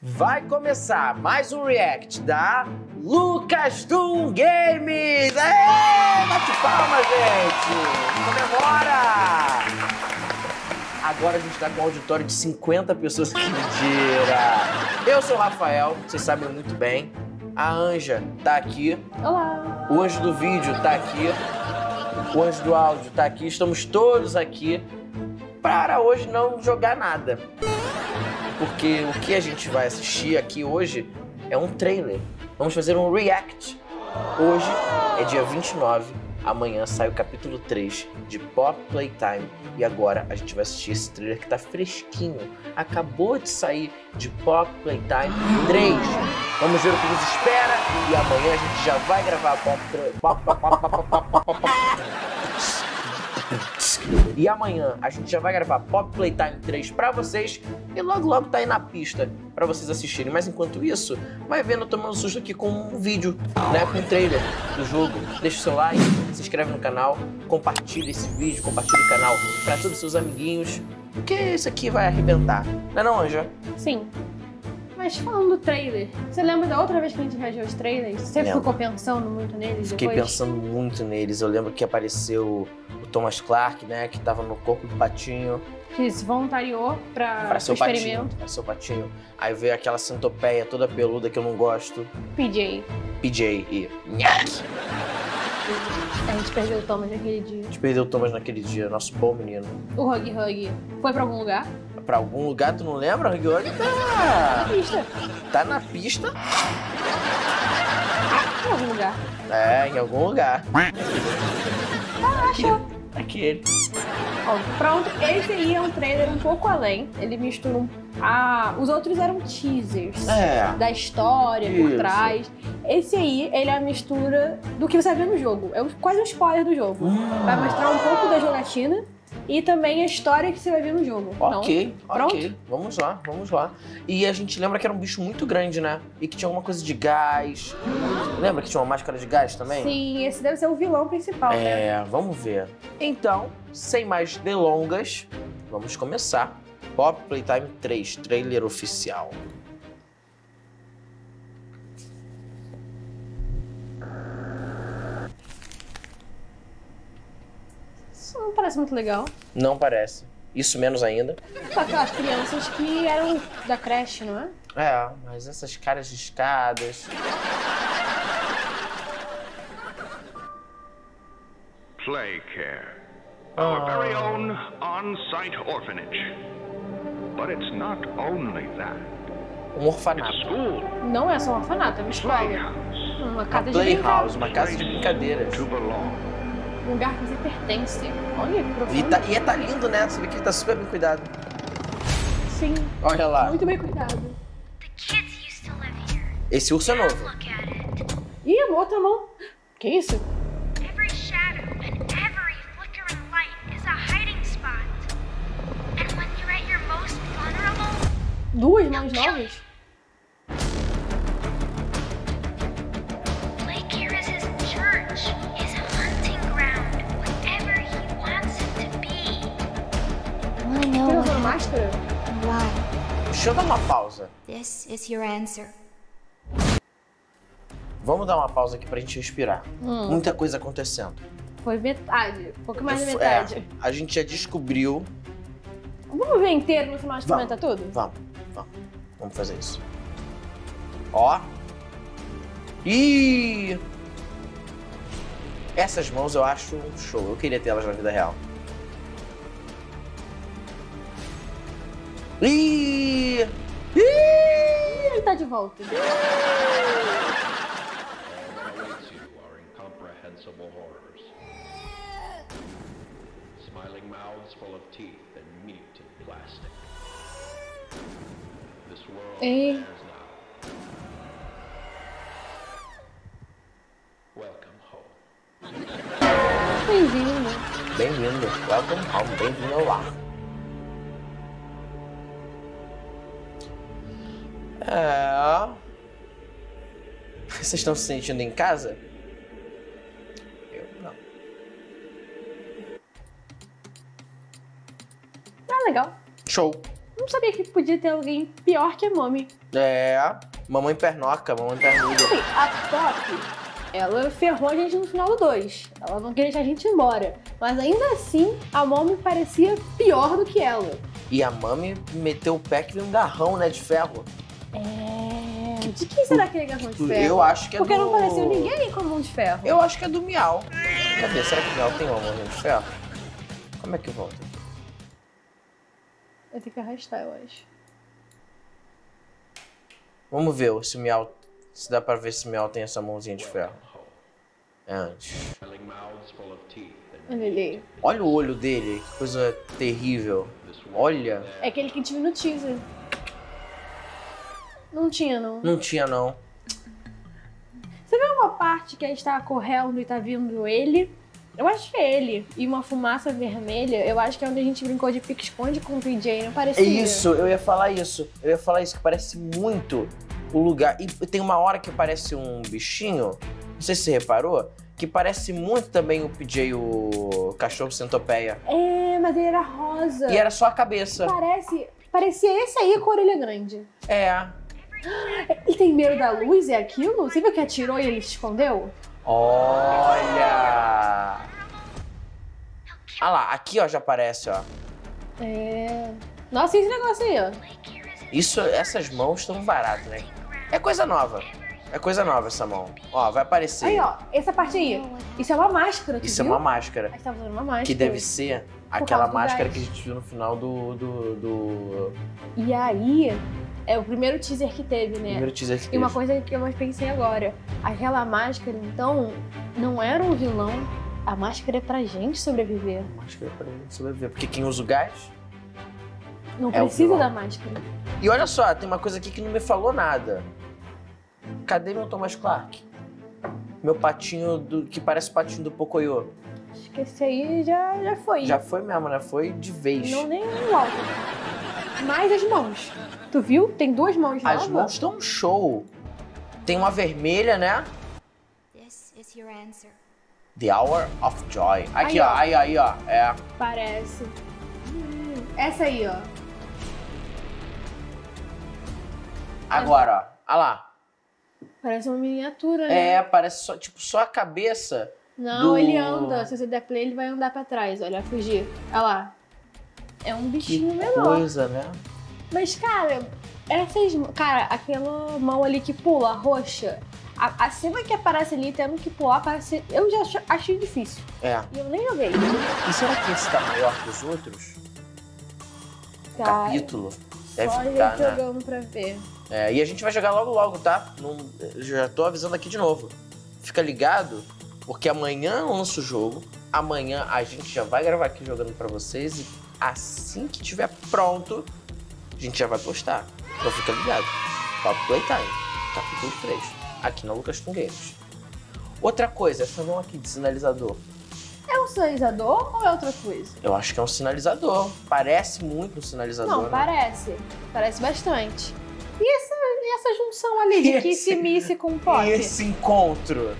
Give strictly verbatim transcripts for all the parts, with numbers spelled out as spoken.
Vai começar mais um react da Lucas Toon Games! Aê! Bate palma, gente! Comemora! Agora a gente tá com um auditório de cinquenta pessoas aqui no dia. Eu sou o Rafael, vocês sabem muito bem. A Anja tá aqui. Olá! O anjo do vídeo tá aqui. O anjo do áudio tá aqui. Estamos todos aqui para hoje não jogar nada. Porque o que a gente vai assistir aqui hoje é um trailer. Vamos fazer um react. Hoje é dia vinte e nove, amanhã sai o capítulo três de Pop Playtime. E agora a gente vai assistir esse trailer que tá fresquinho. Acabou de sair de Pop Playtime três. Vamos ver o que nos espera e amanhã a gente já vai gravar Pop E amanhã a gente já vai gravar Pop Playtime três pra vocês e logo logo tá aí na pista pra vocês assistirem. Mas enquanto isso, vai vendo tomando susto aqui com um vídeo, né, com um trailer do jogo. Deixa o seu like, se inscreve no canal, compartilha esse vídeo, compartilha o canal pra todos os seus amiguinhos, porque isso aqui vai arrebentar. Não é não, Anja? Sim. Mas falando do trailer, você lembra da outra vez que a gente reagiu aos trailers? Você Lembro. ficou pensando muito neles Fiquei depois? pensando muito neles. Eu lembro que apareceu o Thomas Clark, né, que tava no corpo do patinho. Que se voluntariou pra, Pra ser pro o patinho, experimento. pra ser o patinho. Aí veio aquela centopeia toda peluda que eu não gosto. P J. P J e nhaque. A gente perdeu o Thomas naquele dia. A gente perdeu o Thomas naquele dia, nosso bom menino. O Hug Hug foi pra algum lugar? Pra algum lugar, tu não lembra? O Huggy Wuggy Na tá... pista. tá na pista. Em algum lugar. É, em algum lugar. Ah, achou. Aquele. Ó, pronto, esse aí é um trailer um pouco além. Ele mistura um... Ah, os outros eram teasers. É. Da história Isso. por trás. Esse aí, ele é a mistura do que você vai ver no jogo. É quase um spoiler do jogo. Hum. Vai mostrar um pouco da jogatina e também a história que você vai ver no jogo. Ok, Então, pronto? ok. Vamos lá, vamos lá. E a gente lembra que era um bicho muito grande, né? E que tinha alguma coisa de gás. Lembra que tinha uma máscara de gás também? Sim, esse deve ser o vilão principal, né? É, vamos ver. Então, sem mais delongas, vamos começar. Pop Playtime três, trailer oficial. Isso não parece muito legal. Não parece. Isso menos ainda. Só aquelas crianças que eram da creche, não é? É, mas essas caras de escadas... Playcare, our very own on-site orphanage. But it's not only that. Um It's orfanato. a school, Não é só um orfanato, é uma escola. playhouse, Uma Uma casa de playhouse, brincadeira. uma casa de brincadeiras. to belong. Um lugar que você pertence. Olha que profundo. E, tá, e é, tá lindo, né? Você vê que ele tá super bem cuidado. Sim, Olha lá. muito bem cuidado. The kids used to live here. Esse urso é novo. Look at it. Ih, a outra mão. Que isso? Every shadow and every flickering light is a hiding spot. And when you're at your most vulnerable, Duas mãos novas? Playcare is his church, his hunting ground, whatever he wants it to be. I know Você what usando happened. máscara? Why? Deixa eu dar uma pausa. This is your answer. Vamos dar uma pausa aqui pra gente respirar. Hum. Muita coisa acontecendo. Foi metade. Um pouco mais da É, metade. a gente já descobriu... Vamos ver inteiro no final de Vamos. comenta tudo? Vamos, vamos. Vamos fazer isso. Ó. Ih! Essas mãos eu acho um show. Eu queria ter elas na vida real. Ih! Ih! Ele tá de volta. awaits you are incomprehensible horrors. Smiling mouths full of teeth and meat and plastic. This world Ei. is now. Welcome home. Bem-vindo. Bem-vindo. Welcome home. Bem-vindo ao lar. É... Vocês estão se sentindo em casa? Eu não. Ah, legal. Show. Não sabia que podia ter alguém pior que a Mommy. É, mamãe pernoca, mamãe pernuda. Assim, a Pop, ela ferrou a gente no final do dois. Ela não queria deixar a gente embora. Mas ainda assim, a Mommy parecia pior do que ela. E a Mami meteu o pé que veio um garrão, né, de ferro. É... De quem será aquele garrão de ferro? Eu acho que é Porque do... não pareceu ninguém com a mão de ferro. Eu acho que é do Miau. Cadê? Será que o Miau tem uma mão de ferro? Como é que volta? Eu tenho que arrastar, eu acho. Vamos ver se o Miau... Se dá pra ver se o Miau tem essa mãozinha de ferro. É antes. Olha ali. Olha o olho dele, que coisa terrível. Olha. É aquele que tive no teaser. Não tinha, não. Não tinha, não. Você viu uma parte que a gente tá correndo e tá vindo ele? Eu acho que é ele. E uma fumaça vermelha. Eu acho que é onde a gente brincou de pique-esconde com o P J, não parecia? É isso, eu ia falar isso. Eu ia falar isso, que parece muito o lugar. E tem uma hora que parece um bichinho, não sei se você reparou, que parece muito também o P J, o cachorro centopeia. É, mas ele era rosa. E era só a cabeça. Parece... Parecia esse aí com a orelha grande. É. Ele tem medo da luz, é aquilo? Você viu que atirou e ele se escondeu? Olha! Ah lá, aqui ó, já aparece, ó. É... Nossa, esse negócio aí, ó. Isso, essas mãos estão baratas, né? É coisa nova. É coisa nova essa mão. Ó, vai aparecer. Aí, ó, essa parte aí. Isso é uma máscara, tu Isso é viu? uma máscara. A gente tá usando uma máscara. Que deve ser Por aquela causa do máscara gás. que a gente viu no final do... do, do... E aí, é o primeiro teaser que teve, né? primeiro teaser que E uma teve. coisa que eu pensei agora. Aquela máscara, então, não era um vilão. A máscara é pra gente sobreviver. Máscara pra gente sobreviver. Porque quem usa o gás... Não É o precisa vilão. da máscara. E olha só, tem uma coisa aqui que não me falou nada. Cadê meu Thomas Clark? Meu patinho do, que parece o patinho do Pocoyo. Acho que esse aí já, já foi. Já foi mesmo, né? Foi de vez. Não nem o alto. Mais as mãos. Tu viu? Tem duas mãos As novas. mãos estão um show. Tem uma vermelha, né? This is your answer. The Hour of Joy. Aqui, Aí, ó. ó. Aí, aí, ó. É. Parece. Hum, essa aí, ó. Agora, ó. Olha lá. Parece uma miniatura, né? É, parece só, tipo, só a cabeça. Não, do- ele anda. Se você der play, ele vai andar pra trás. Olha, vai fugir. Olha lá. É um Que bichinho menor. coisa, né? Mas, cara, essas... Cara, aquela mão ali que pula, roxa. A, a cena que aparece ali, tendo que pular, parece... Eu já ach- achei difícil. É. E eu nem joguei. E será que esse tá maior que os outros? Cara, Capítulo. Deve só a gente ficar, né? jogando pra ver. É, e a gente vai jogar logo logo, tá? Não, eu já tô avisando aqui de novo. Fica ligado, porque amanhã lança o jogo. Amanhã a gente já vai gravar aqui jogando pra vocês. E assim que tiver pronto, a gente já vai postar. Então fica ligado. Top Playtime, capítulo três. Aqui na Lucas com Games. Outra coisa, essa mão aqui de sinalizador. É um sinalizador ou é outra coisa? Eu acho que é um sinalizador. Parece muito um sinalizador. Não, né? parece. Parece bastante. E essa, e essa junção ali de Esse- Kiss-Miss com Pop? E esse encontro?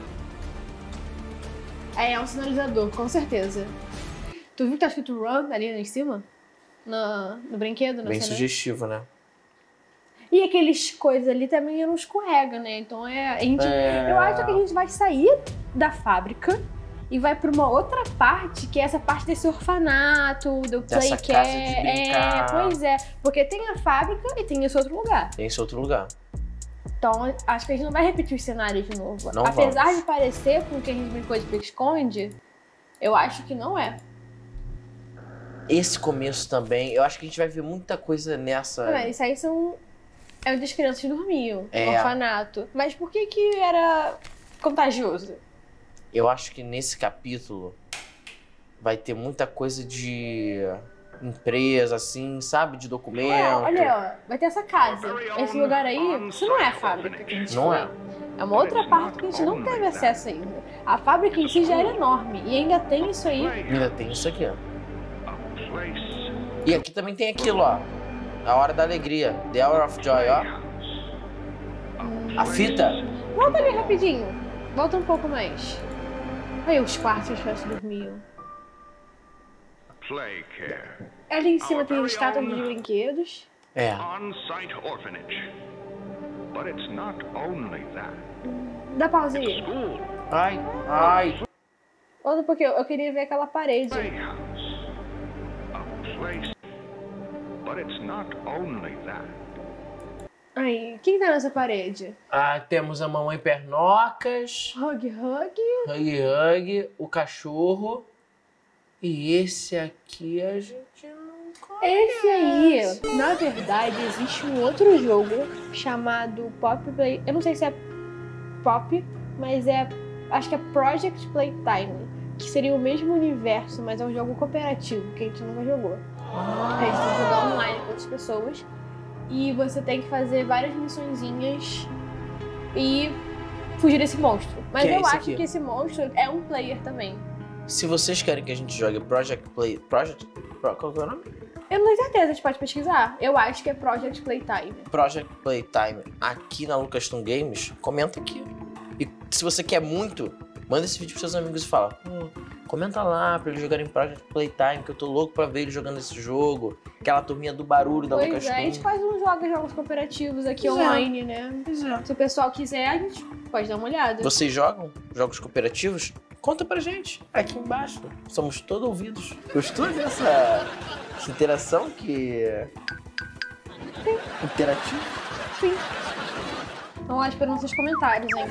É, é um sinalizador, com certeza. Tu viu que tá escrito Run ali em cima? No, no brinquedo? No Bem cenário? sugestivo, né? E aqueles coisas ali também não escorrega, né? Então é, a gente, É. eu acho que a gente vai sair da fábrica e vai pra uma outra parte, que é essa parte desse orfanato, do Dessa playcare. casa de brincar. É, pois é. Porque tem a fábrica e tem esse outro lugar. Tem esse outro lugar. Então, acho que a gente não vai repetir os cenários de novo. Não Apesar vamos. de parecer com o que a gente brincou de pique-esconde, eu acho que não é. Esse começo também, eu acho que a gente vai ver muita coisa nessa. É, isso aí são... É onde as crianças dormiam, É. no orfanato. Mas por que que era contagioso? Eu acho que nesse capítulo vai ter muita coisa de empresa, assim, sabe? De documento. Ué, olha, ó, vai ter essa casa. Esse lugar aí, isso não é a fábrica que a gente Não foi. é. É uma outra parte que a gente não teve acesso ainda. A fábrica em si já era enorme. E ainda tem isso aí. Ainda tem isso aqui, ó. A place E aqui também tem aquilo, ó. A hora da alegria. The Hour of Joy, ó. A fita. Volta ali rapidinho. Volta um pouco mais. Aí os quartos que as crianças dormiam. Play Care. Ali em cima tem estátuas de brinquedos. É. On-site orphanage. But it's not only that. Dá pausa aí. School. Ai, ai. Outra porque eu, eu queria ver aquela parede. Playhouse. A place. But it's not only that. Aí, quem tá nessa parede? Ah, temos a mamãe Pernocas, Hug Hug. Hug Hug, o cachorro. E esse aqui a gente não conhece. Esse aí, na verdade, existe um outro jogo chamado Pop Play. Eu não sei se é Pop, mas é. Acho que é Project Playtime. Que seria o mesmo universo, mas é um jogo cooperativo que a gente nunca jogou. A gente tem que jogar online com outras pessoas. E você tem que fazer várias missõezinhas e fugir desse monstro. Mas Que é eu esse acho aqui? que esse monstro é um player também. Se vocês querem que a gente jogue Project Play... Project... Pro- Qual que é o nome? Eu não tenho certeza, a gente pode pesquisar. Eu acho que é Project Playtime. Project Playtime aqui na Lucaston Games, comenta aqui. E se você quer muito, manda esse vídeo pros seus amigos e fala, pô, comenta lá pra eles jogarem Project Playtime, que eu tô louco pra ver eles jogando esse jogo. Aquela turminha do barulho da Pois Lucaston. é, a gente faz uns jogos, jogos cooperativos aqui Pois é. online, né? Se o pessoal quiser, a gente pode dar uma olhada. Vocês jogam jogos cooperativos? Conta pra gente, aqui embaixo. Somos todos ouvidos. Gostou dessa essa interação que... Sim. Interativo? Sim. Então lá esperando seus comentários, hein?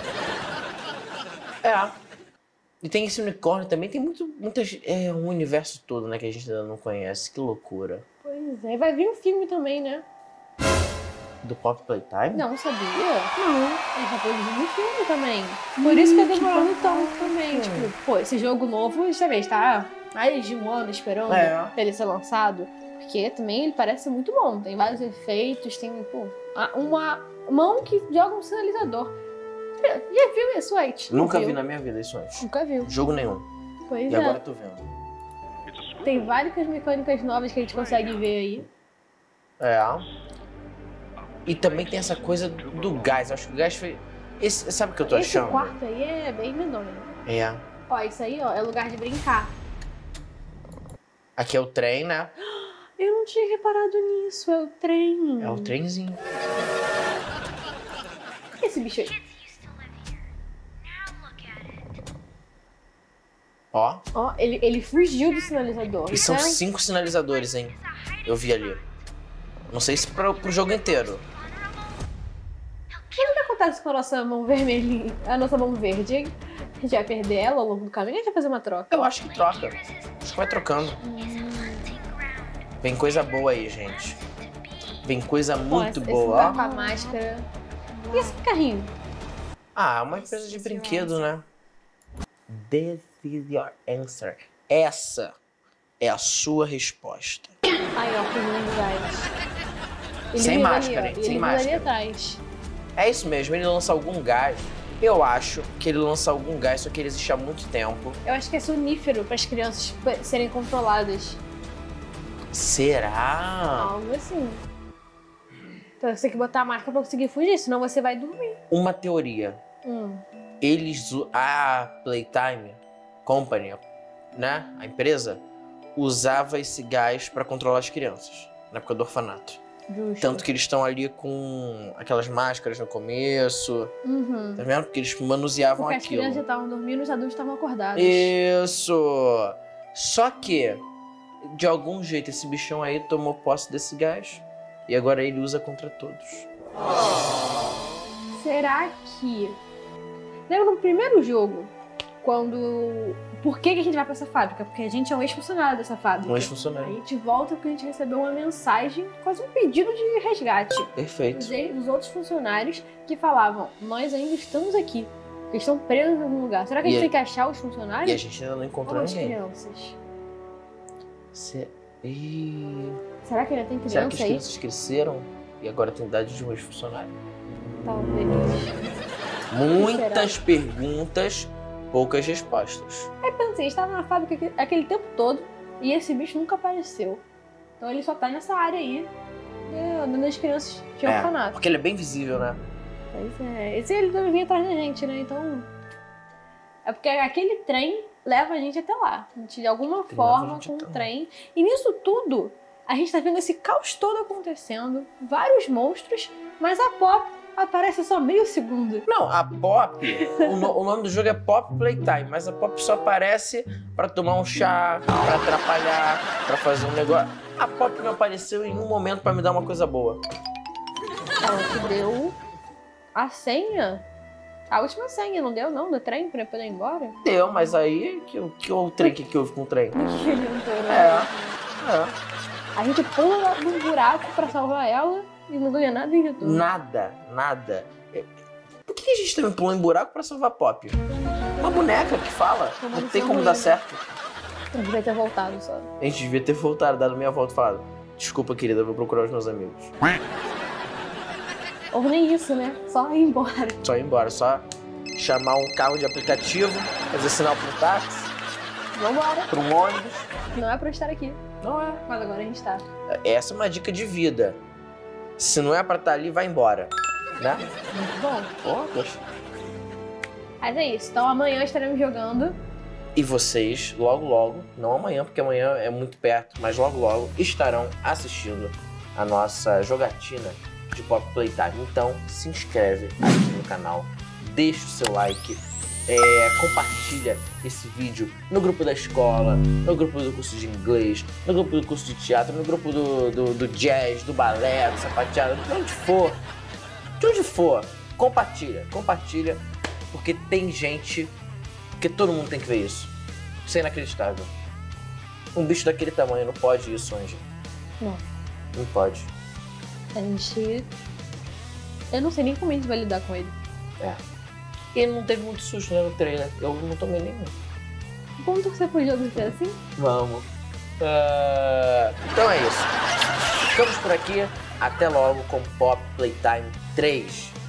É. E tem esse unicórnio também, tem muito, muitas... É um universo todo, né, que a gente ainda não conhece. Que loucura. Pois é, vai vir um filme também, né? Do Pop Playtime? Não, sabia? Não. Ele tá produzindo um filme também. Por isso que tá demorando tanto também. Tipo, pô, esse jogo novo, já vê, está há mais de um ano esperando É. ele ser lançado. Porque também ele parece muito bom. Tem vários efeitos, tem, pô, a- uma mão que joga um sinalizador. Já viu isso, White? Nunca Viu? vi na minha vida isso antes. Nunca viu. Jogo nenhum. Pois E é. agora eu tô vendo. It's a school. Tem várias mecânicas novas que a gente consegue ver aí. É. E também tem essa coisa do gás. Eu acho que o gás foi... Esse, sabe o que eu tô Esse achando? quarto aí é bem medonho. É. Ó, isso aí, ó, é lugar de brincar. Aqui é o trem, né? Eu não tinha reparado nisso, é o trem. É o trenzinho. Esse bicho aí. Kids used to live here. Now look at it. Ó. Ó, ele, ele fugiu do sinalizador. E Isso são é- cinco sinalizadores, hein? It's a hiding Eu vi ali. Não sei se pro, pro jogo inteiro. O que acontece com a nossa mão vermelhinha? A nossa mão verde, hein? A gente vai perder ela ao longo do caminho, a gente vai fazer uma troca. Eu acho que troca. Acho que vai trocando. Vem coisa boa aí, gente. Vem coisa muito Ó, esse boa, lugar ó. com a máscara. E esse carrinho? Ah, uma empresa de brinquedo, né? This is your answer. Essa é a sua resposta. Aí, ó, com os gás. Ele Sem vive máscara, ali, ó, hein? e Sem ele vive ali máscara. atrás. É isso mesmo, ele lança algum gás. Eu acho que ele lança algum gás, só que ele existe há muito tempo. Eu acho que é sonífero para as crianças p- serem controladas. Será? Algo assim. Então você tem que botar a máscara pra conseguir fugir, senão você vai dormir. Uma teoria. Hum. Eles, u- a Playtime Company, né, a empresa, usava esse gás pra controlar as crianças, na época do orfanato. Justo. Tanto que eles estão ali com aquelas máscaras no começo, Uhum. tá vendo? Porque eles manuseavam Porque as crianças já aquilo. estavam dormindo, os adultos estavam acordados. Isso! Só que, de algum jeito, esse bichão aí tomou posse desse gás e agora ele usa contra todos. Será que... Lembra no primeiro jogo, quando... Por que que a gente vai pra essa fábrica? Porque a gente é um ex-funcionário dessa fábrica. Um A ex-funcionário. gente volta porque a gente recebeu uma mensagem, quase um pedido de resgate. Perfeito. Dos, ex- dos outros funcionários que falavam, nós ainda estamos aqui. Eles estão presos em algum lugar. Será que a E gente a- tem que achar os E a funcionários? gente ainda não Ou encontrou as ninguém. crianças? Se... Ih, Será que ainda tem será que criança as aí? crianças cresceram e agora tem idade de um ex-funcionário? Talvez. Muitas perguntas, poucas respostas. Aí pensei, estava na fábrica aquele- aquele tempo todo e esse bicho nunca apareceu. Então ele só tá nessa área aí, é, andando as crianças de É, orfanato. porque ele é bem visível, né? Pois é. Esse ele deve vir atrás da gente, né? Então. É porque aquele trem leva a gente até lá. De alguma Leva a forma, gente com um até lá. trem. E nisso tudo, a gente tá vendo esse caos todo acontecendo. Vários monstros, mas a Pop aparece só meio segundo. Não, a Pop, o, no- o nome do jogo é Pop Playtime, mas a Pop só aparece pra tomar um chá, pra atrapalhar, pra fazer um negócio. A Pop não apareceu em um momento pra me dar uma coisa boa. Ela te deu a senha. A última senha, não deu não? Do trem pra eu poder ir embora? Deu, mas aí que, que o trem que, que houve com o trem? Que ele não deu, É, né? é. A gente pula num buraco pra salvar ela e não ganha nada em retorno. Nada, nada. É, Por que a gente também pulou em buraco pra salvar a Pop? Uma boneca que fala. Uma Não tem missão como ruim, dar né? certo. Eu devia ter voltado só. A gente devia ter voltado, dado meia volta e falado: desculpa, querida, eu vou procurar os meus amigos. Ou nem isso, né? Só ir embora. Só ir embora, só chamar um carro de aplicativo, fazer sinal para um táxi, Vambora. para um ônibus. Não é pra eu estar aqui. Não é. Mas agora a gente tá. Essa é uma dica de vida. Se não é pra estar ali, vai embora. Né? Muito bom. Pô, poxa. Mas é isso. Então amanhã estaremos jogando. E vocês, logo logo, não amanhã, porque amanhã é muito perto, mas logo logo estarão assistindo a nossa jogatina de Pop Playtime. Então, se inscreve aqui no canal, deixa o seu like, é, compartilha esse vídeo no grupo da escola, no grupo do curso de inglês, no grupo do curso de teatro, no grupo do, do, do jazz, do balé, do sapateado, de onde for, de onde for, compartilha, compartilha, porque tem gente, porque todo mundo tem que ver isso. Isso é inacreditável. Um bicho daquele tamanho não pode isso, Angie. Não. Não pode. A gente... Eu não sei nem como a gente vai lidar com ele. É. E ele não teve muito susto, né, no trailer. Eu não tomei nenhum. Vamos torcer pro jogo ser assim? Vamos. Ah, então é isso. Ficamos por aqui. Até logo com Pop Playtime três.